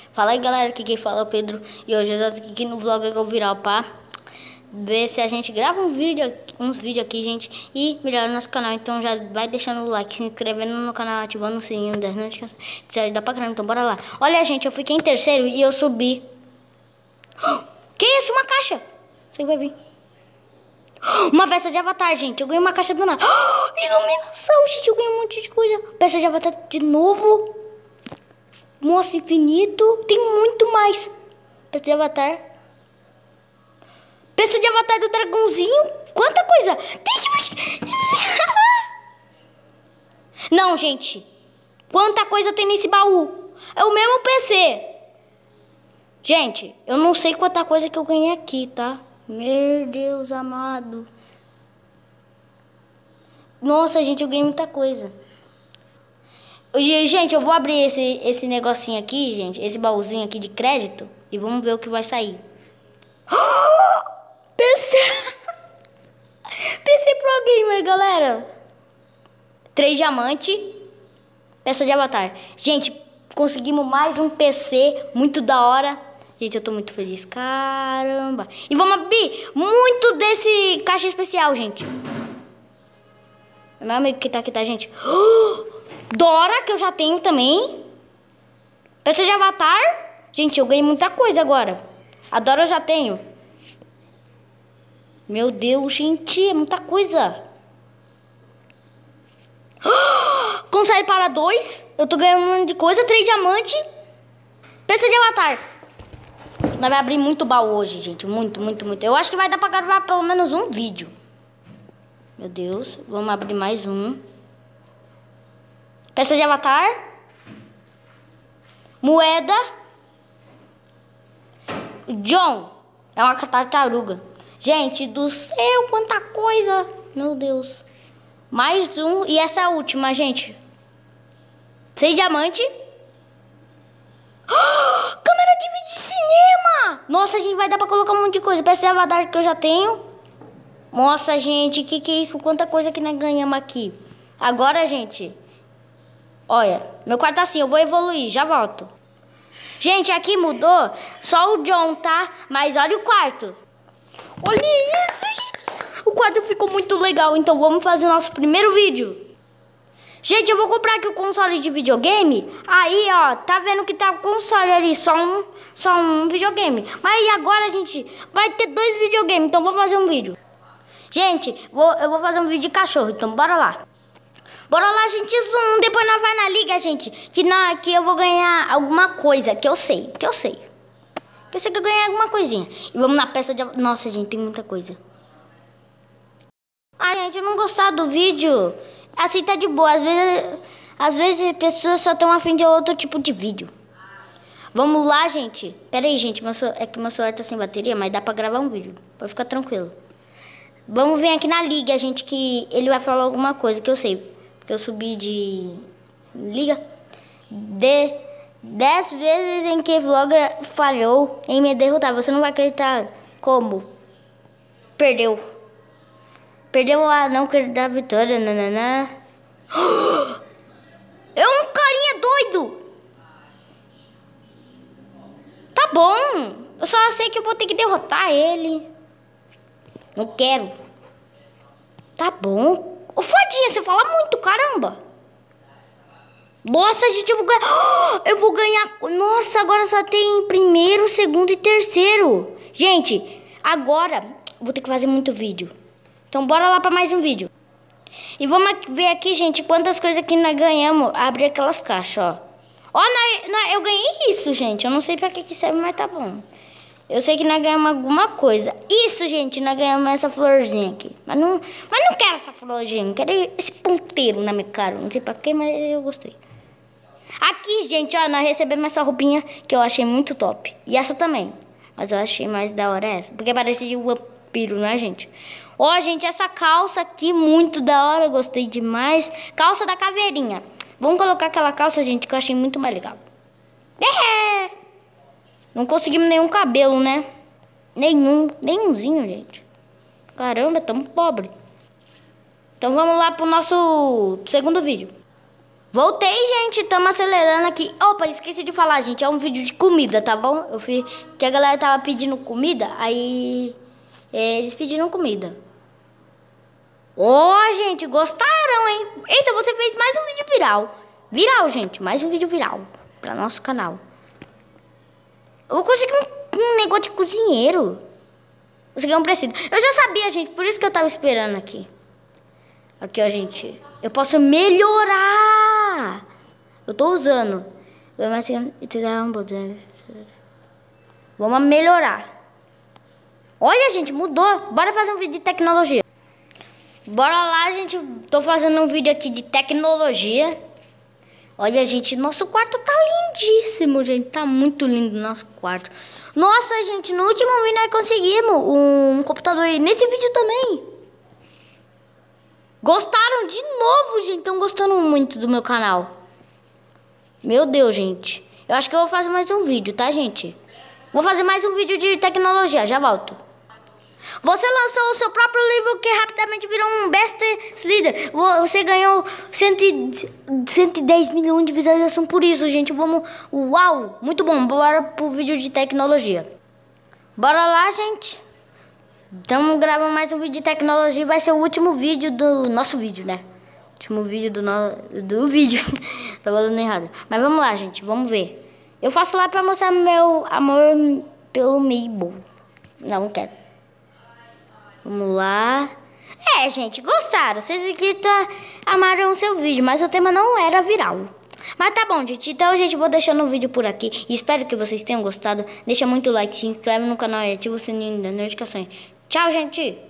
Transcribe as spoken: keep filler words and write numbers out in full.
Fala aí, galera, aqui quem fala é o Pedro. E hoje eu tô aqui no vlog que eu virar pá. Ver se a gente grava um vídeo, uns vídeos aqui, gente. E melhorar o nosso canal. Então já vai deixando o like, se inscrevendo no canal, ativando o sininho das notificações. Que isso dá pra caramba, então bora lá. Olha, gente, eu fiquei em terceiro e eu subi. Que isso? Uma caixa! Você vai vir. Uma peça de avatar, gente. Eu ganhei uma caixa do nada. Iluminação, gente. Eu ganhei um monte de coisa. Peça de avatar de novo. Moço infinito. Tem muito mais. Peça de avatar. Peça de avatar do dragãozinho. Quanta coisa. Não, gente. Quanta coisa tem nesse baú. É o mesmo P C. Gente, eu não sei quanta coisa que eu ganhei aqui, tá? Meu Deus amado. Nossa, gente, eu ganhei muita coisa. E, gente, eu vou abrir esse, esse negocinho aqui, gente. Esse baúzinho aqui de crédito. E vamos ver o que vai sair. P C. P C Pro Gamer, galera. Três diamantes. Peça de avatar. Gente, conseguimos mais um P C. Muito da hora. Gente, eu tô muito feliz. Caramba. E vamos abrir muito desse caixa especial, gente. É meu amigo que tá aqui, tá, gente? Dora, que eu já tenho também. Peça de avatar. Gente, eu ganhei muita coisa agora. A Dora eu já tenho. Meu Deus, gente, é muita coisa. Consegue para dois. Eu tô ganhando um monte de coisa. Três diamantes. Peça de avatar. Nós vamos abrir muito baú hoje, gente. Muito, muito, muito. Eu acho que vai dar pra gravar pelo menos um vídeo. Meu Deus. Vamos abrir mais um. Peça de avatar. Moeda. John. É uma tartaruga. Gente do céu, quanta coisa. Meu Deus. Mais um. E essa é a última, gente. Seis diamantes. Câmera de vídeo de cinema. Nossa, gente, vai dar pra colocar um monte de coisa. Peça de avatar que eu já tenho. Nossa, gente, que que é isso? Quanta coisa que nós ganhamos aqui. Agora, gente, olha, meu quarto tá assim, eu vou evoluir, já volto. Gente, aqui mudou só o John, tá? Mas olha o quarto. Olha isso, gente. O quarto ficou muito legal, então vamos fazer nosso primeiro vídeo. Gente, eu vou comprar aqui o console de videogame. Aí, ó, tá vendo que tá o console ali, só um, só um videogame. Mas agora, gente, vai ter dois videogames, então vou fazer um vídeo. Gente, vou, eu vou fazer um vídeo de cachorro, então bora lá. Bora lá, gente, zoom, depois nós vai na liga, gente. Que, na, que eu vou ganhar alguma coisa, que eu sei, que eu sei. Que eu sei que eu ganhei alguma coisinha. E vamos na peça de... Nossa, gente, tem muita coisa. Ah, gente, eu não gostar do vídeo... Assim tá de boa, às vezes, às vezes as pessoas só estão afim de outro tipo de vídeo. Vamos lá, gente. Pera aí, gente, meu é que meu celular tá sem bateria, mas dá pra gravar um vídeo. Pode ficar tranquilo. Vamos vir aqui na liga, gente, que ele vai falar alguma coisa que eu sei. Porque eu subi de liga. De dez vezes em que vlogger falhou em me derrotar. Você não vai acreditar como. Perdeu. Perdeu a não querer dar vitória, nananã. É um carinha doido. Tá bom. Eu só sei que eu vou ter que derrotar ele. Não quero. Tá bom. Ô, Fadinha, você fala muito, caramba. Nossa, gente, eu vou ganhar. Eu vou ganhar. Nossa, agora só tem primeiro, segundo e terceiro. Gente, agora vou ter que fazer muito vídeo. Então bora lá pra mais um vídeo. E vamos ver aqui, gente, quantas coisas que nós ganhamos. Abre aquelas caixas, ó. Ó, nós, nós, eu ganhei isso, gente. Eu não sei pra que que serve, mas tá bom. Eu sei que nós ganhamos alguma coisa. Isso, gente, nós ganhamos essa florzinha aqui. Mas não, mas não quero essa florzinha. Eu quero esse ponteiro na minha cara. Não sei pra quê, mas eu gostei. Aqui, gente, ó, nós recebemos essa roupinha que eu achei muito top. E essa também. Mas eu achei mais da hora essa. Porque parece de um vampiro, né, gente? Ó, gente, essa calça aqui, muito da hora, eu gostei demais. Calça da caveirinha. Vamos colocar aquela calça, gente, que eu achei muito mais legal. É. Não conseguimos nenhum cabelo, né? Nenhum, nenhumzinho, gente. Caramba, tamo pobre. Então vamos lá pro nosso segundo vídeo. Voltei, gente. Estamos acelerando aqui. Opa, esqueci de falar, gente. É um vídeo de comida, tá bom? Eu fui... Que a galera tava pedindo comida. Aí... É, eles pediram comida. Ó, oh, gente. Gostaram, hein? Eita, você fez mais um vídeo viral. Viral, gente. Mais um vídeo viral. Pra nosso canal. Eu vou conseguir um, um negócio de cozinheiro. Consegui um preciso. Eu já sabia, gente. Por isso que eu tava esperando aqui. Aqui, ó, gente. Eu posso melhorar. Eu tô usando. Vamos melhorar. Olha, gente, mudou. Bora fazer um vídeo de tecnologia. Bora lá, gente. Tô fazendo um vídeo aqui de tecnologia. Olha, gente, nosso quarto tá lindíssimo, gente. Tá muito lindo o nosso quarto. Nossa, gente, no último vídeo nós conseguimos um computador aí. Nesse vídeo também. Gostaram de novo, gente? Estão gostando muito do meu canal. Meu Deus, gente. Eu acho que eu vou fazer mais um vídeo, tá, gente? Vou fazer mais um vídeo de tecnologia. Já volto. Você lançou o seu próprio livro que rapidamente virou um best-seller. Você ganhou cento e dez milhões de visualização por isso, gente. Vamos... Uau! Muito bom. Bora pro vídeo de tecnologia. Bora lá, gente. Estamos gravando mais um vídeo de tecnologia. Vai ser o último vídeo do nosso vídeo, né? Último vídeo do, no... do vídeo. Tô falando errado. Mas vamos lá, gente. Vamos ver. Eu faço lá pra mostrar meu amor pelo Mabel. Não, não quero. Vamos lá. É, gente, gostaram. Vocês aqui tá, amaram o seu vídeo, mas o tema não era viral. Mas tá bom, gente. Então, gente, vou deixando o vídeo por aqui. Espero que vocês tenham gostado. Deixa muito like, se inscreve no canal e ativa o sininho das notificações. Tchau, gente!